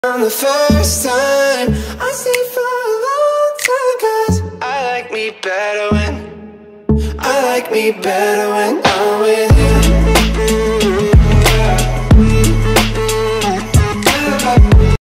On the first time, I stayed for a long time, 'cause I like me better when I'm with you.